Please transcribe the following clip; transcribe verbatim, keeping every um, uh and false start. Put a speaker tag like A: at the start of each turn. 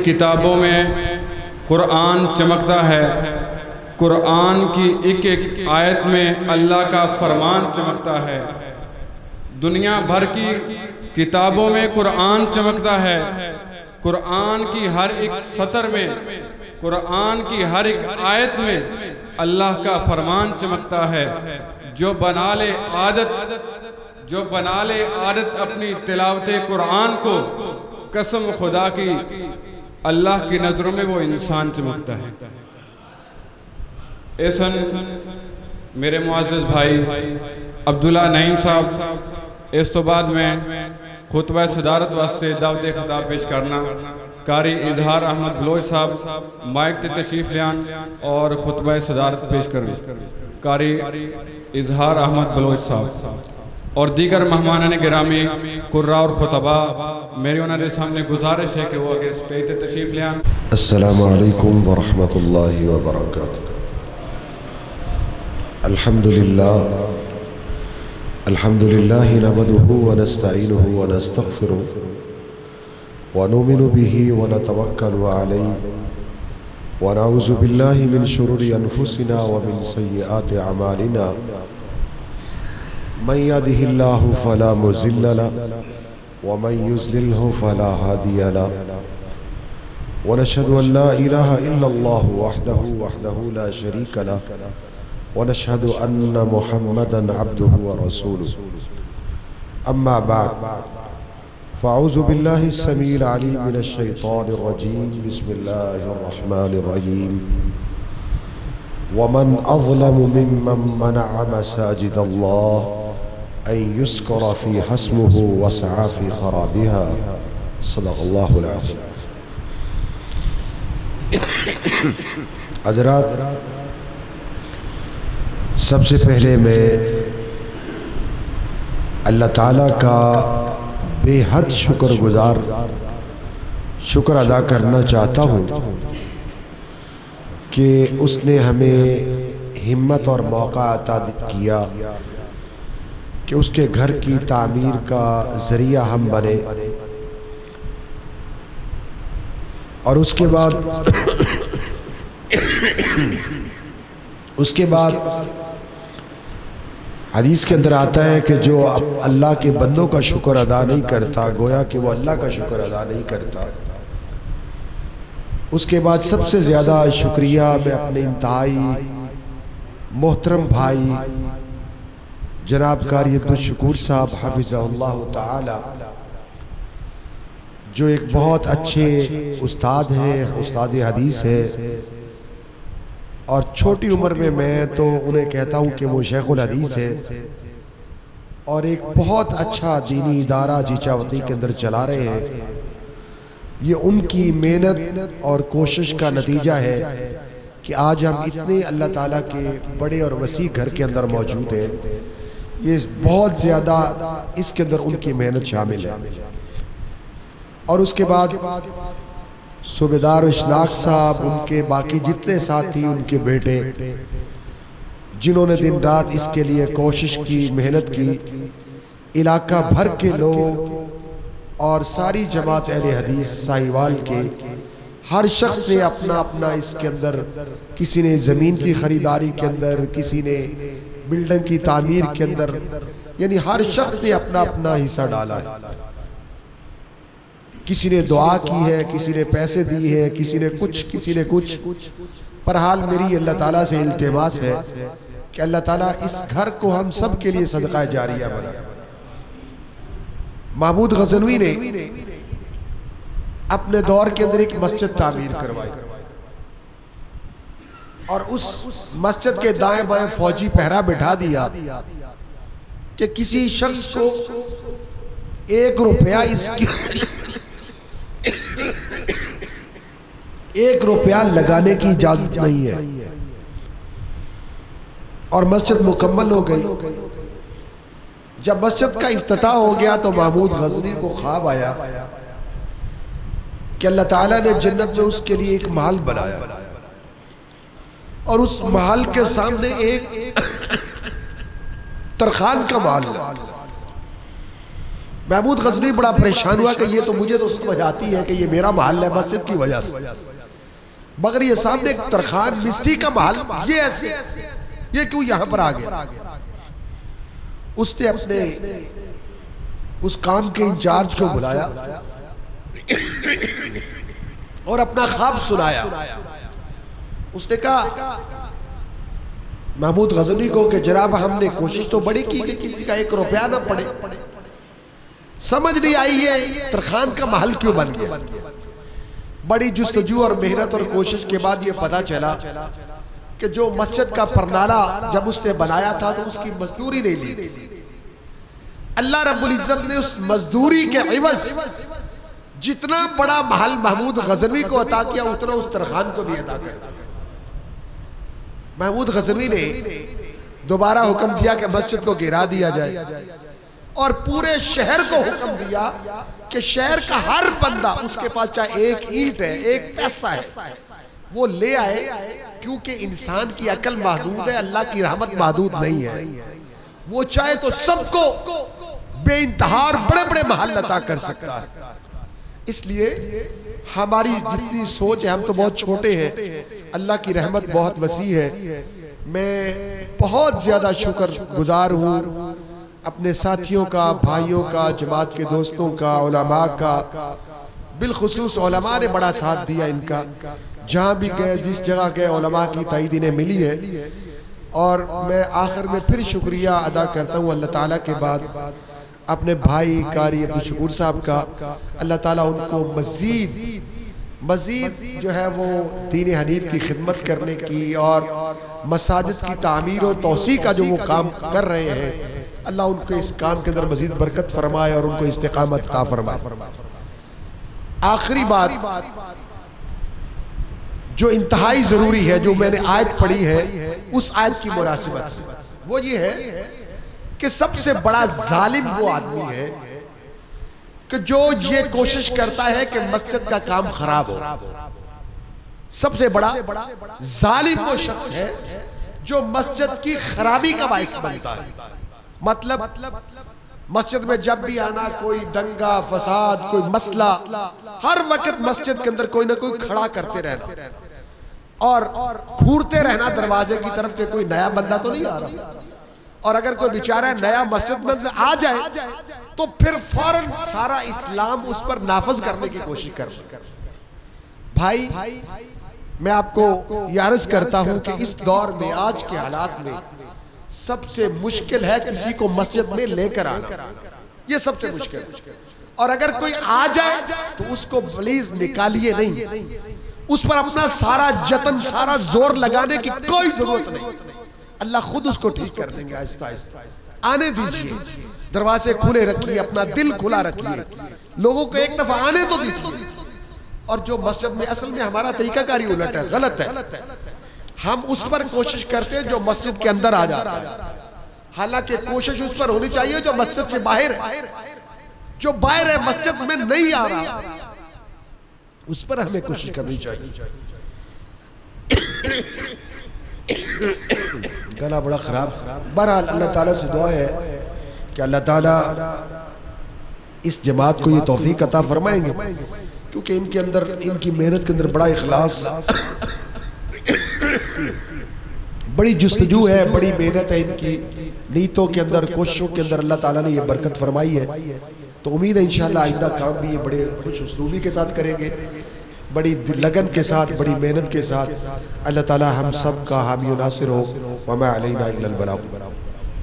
A: किताबों में कुरान चमकता है। कुरान की एक एक आयत में अल्लाह का फरमान चमकता है। दुनिया भर की किताबों में कुरान चमकता है। कुरान की हर एक सतर में, कुरान की हर एक आयत में अल्लाह का फरमान चमकता है। जो बना ले आदत जो बना ले आदत अपनी तिलावते कुरान को, कसम खुदा की अल्लाह की नज़रों में वो इंसान चमकता है। ऐसन मेरे मुअज़्ज़ज़ भाई अब्दुल्ला नईम साहब, इस तो बाद में खुतबा सदारत वास्ते दावत खिताब पेश करना कारी इजहार अहमद बलोच साहब माइक ते तशरीफ लियान और खुतबा सदारत पेश कर कारी इजहार अहमद बलोच साहब और दीगर मेहमानान गिरामी कुर्रा और खुतबा, मेरी उन्होंने सामने गुजारिश है कि वो आगे स्टेज से तशरीफ ले आन।
B: अस्सलामु अलैकुम व रहमतुल्लाहि व बरकातुहू। अल्हम्दुलिल्लाह अल्हम्दुलिल्लाहि नहमदुहु व नस्तईनुहु व नस्तगफिरुहु व नुमिनु बिही व नतवक्कलु अलैहि व नऊज़ु बिल्लाहि मिन शुरूरि अनफुसिना व मिन सय्यिआति अमालिना। मन यहदिहिल्लाहु फला मुज़िल्ल लहु व मन युज़लिल्हु फला हादिय लहु व नशहदु अन ला इलाहा इल्लल्लाहु वहदहु वहदहु ला शरीका लहु व नशहदु अन्न मुहम्मदन अब्दुहु व रसूलुहु। अम्मा बाद फ़अऊज़ु बिल्लाहि स्समीइल अलीम मिनश शैतानिर रजीम। बिस्मिल्लाहिर रहमानिर रहीम। वमन अज़लमु मिम्मन मनअ मसाजिदल्लाह अन युज़करा फ़ी हस्मुहु व सअ फ़ी ख़राबिहा। सदक़ल्लाहुल अज़ीम। हज़रात, सबसे पहले मैं अल्लाह ताला का बेहद शुक्रगुजार शुक्र अदा करना चाहता हूँ कि उसने हमें हिम्मत और मौका अता किया कि उसके घर की तामीर का ज़रिया हम बने। और उसके बाद उसके बाद हदीस के अंदर आता है कि जो अल्लाह के बंदों का शुक्र अदा नहीं करता, गोया कि वो अल्लाह का शुक्र अदा नहीं करता। उसके बाद सबसे ज़्यादा शुक्रिया मैं अपने इंतहाई मोहतरम भाई जनाब कारी अब्दुल साहब हफिज़हुल्लाह ताला, जो एक बहुत अच्छे उस्ताद हैं, उस्ताद हदीस है और छोटी उम्र में मैं तो उन्हें कहता हूँ कि वो शेखुल हदीस है और एक बहुत अच्छा दीनी इदारा जीचावती के अंदर चला रहे हैं। ये उनकी मेहनत और कोशिश का नतीजा है कि आज हम इतने अल्लाह ताला के बड़े और वसी घर के अंदर मौजूद हैं। ये बहुत ज़्यादा इसके अंदर उनकी मेहनत शामिल है। और उसके बाद सूबेदार इशलाक साहब, उनके बाकी जितने साथी, उनके बेटे, जिन्होंने दिन रात इसके लिए कोशिश की, मेहनत की, इलाका भर के लोग और सारी जमात अहले हदीस साहिवाल के हर शख्स ने अपना अपना इसके अंदर, किसी ने ज़मीन की ख़रीदारी के अंदर, किसी ने बिल्डिंग की तामीर के अंदर, यानी हर शख्स ने अपना अपना हिस्सा डाला है। किसी ने दुआ की है, किसी ने पैसे दिए हैं, किसी ने कुछ किसी ने कुछ। पर हाल मेरी अल्लाह ताला से इल्तिमास है कि अल्लाह ताला इस घर को हम सब के लिए सदका जारिया बना। महमूद गज़नवी ने अपने दौर के अंदर एक मस्जिद तामीर करवाई और उस मस्जिद के दाएं बाएं फौजी पहरा बिठा दिया कि किसी शख्स को एक रुपया इसकी एक रुपया लगाने की इजाजत नहीं है। और मस्जिद मुकम्मल हो गई। जब मस्जिद का इफ्तिताह हो गया तो महमूद गज़नवी को ख्वाब आया कि अल्लाह ताला ने जन्नत में उसके लिए एक महल बनाया और उस महल के सामने एक तरखान का महल है। महमूद गजनवी बड़ा परेशान हुआ कि ये तो मुझे तो समझ आती है कि ये मेरा महल है मस्जिद की वजह से, मगर ये सामने एक तरखान मिस्टी का महल, ये ऐसे ये क्यों यहां पर आ गया? उसने अपने उस काम के इंचार्ज को बुलाया और अपना ख्वाब सुनाया। उसने कहा महमूद गजनवी को कि जनाब हमने कोशिश तो बड़ी की कि किसी का एक रुपया ना पड़े, समझ नहीं आई ये तरखान का महल क्यों बन गया। बड़ी जुस्तजू और मेहनत और कोशिश के बाद ये पता चला कि जो मस्जिद का परनाला जब उसने बनाया था तो उसकी मजदूरी नहीं ली। अल्लाह रब्बुल इज्जत ने उस मजदूरी के इवज जितना बड़ा महल महमूद गजनवी को अता किया उतना उस तरखान को भी अता कर दिया। महमूद गजनवी ने दोबारा हुक्म दिया कि मस्जिद को गिरा दिया जाए और पूरे शहर को हुक्म दिया कि शहर का हर बंदा उसके पास चाहे एक ईंट है एक पैसा है वो ले आए, क्योंकि इंसान की अकल महदूद है, अल्लाह की रहमत महदूद नहीं है। वो चाहे तो सबको बेइंतहा और बड़े बड़े महल अता कर सकता है। इसलिए हमारी जितनी सोच है, हम तो बहुत छोटे हैं, अल्लाह की रहमत बहुत वसी है। मैं बहुत ज्यादा शुक्र गुजार हूँ अपने साथियों का, भाइयों का, जमात के दोस्तों का, उलमा का, बिलखुसूस उलमा ने बड़ा साथ दिया इनका। जहाँ भी गए, जिस जगह गए, उलमा की ताईद इन्हें मिली है। और मैं आखिर में फिर शुक्रिया अदा करता हूँ अल्लाह ताला के बाद अपने भाई कारी अब्दुल शकूर साहब का। अल्लाह ताला उनको मजीद मजीद जो है वो दीन हनीफ की खिदमत करने की और मसाजिद की तामीर और तौसी का जो वो काम कर रहे हैं, अल्लाह उनको इस काम के अंदर मजीद बरकत फरमाए और उनको इस्तिकामत अता फरमाए। आखिरी बात जो इंतहाई जरूरी है, जो मैंने आयत पढ़ी है, उस आयत की मुनासिबत से वो ये है कि सबसे बड़ा जालिम वो आदमी है कि जो ये कोशिश करता है कि मस्जिद का काम खराब हो। सबसे बड़ा जालिम वो शख्स है जो मस्जिद की खराबी का बाइस बनता है। मतलब मस्जिद में जब भी आना, कोई दंगा फसाद, कोई मसला, हर वक्त मस्जिद के अंदर कोई ना कोई खड़ा करते रहना और घूरते रहना दरवाजे की तरफ के कोई नया बंदा तो नहीं आ रहा। और अगर कोई बेचारा नया मस्जिद में आ जाए तो फिर फौरन सारा इस्लाम उस पर नाफज करने की कोशिश कर। भाई मैं आपको ये अर्ज करता हूं कि इस दौर में, आज के हालात में सबसे मुश्किल है किसी को मस्जिद में लेकर आना, ये सबसे मुश्किल। और अगर कोई आ जाए तो उसको प्लीज निकालिए नहीं, उस पर अपना सारा जतन, सारा जोर लगाने की कोई जरूरत नहीं। अल्लाह खुद उसको ठीक कर देंगे। आहिस्ता आहिस्ता आने दीजिए, दरवाजे खुले रखिए, अपना दिल खुला रखिए, लोगों को एक दफा आने तो दीजिए। और जो मस्जिद में, असल में हमारा तरीकाकारी उलट है, गलत है। हम उस पर कोशिश करते हैं जो मस्जिद के अंदर आ जाता है, हालांकि कोशिश उस पर होनी चाहिए जो मस्जिद से बाहर है। जो बाहर है, मस्जिद में नहीं आ रहा, उस पर हमें कोशिश करनी चाहिए। गला बड़ा खराब। बहरहाल अल्लाह ताला से दुआ है कि अल्लाह ताला इस जमात को ये तौफीक अता फरमाएंगे, क्योंकि इनके अंदर, इनकी मेहनत के अंदर बड़ा इखलास, बड़ी जुस्तजू है, बड़ी मेहनत है इनकी नीयतों के अंदर, कोशिशों के अंदर। अल्लाह ताला ने ये बरकत फरमाई है। तो उम्मीद है इंशाअल्लाह आइंदा काम भी ये बड़े खुश उसलूबी के साथ करेंगे, बड़ी लगन के साथ, बड़ी मेहनत के साथ। अल्लाह ताला हम सब का हामी नासिर हो। वमा अलैना इल्लल बलाग।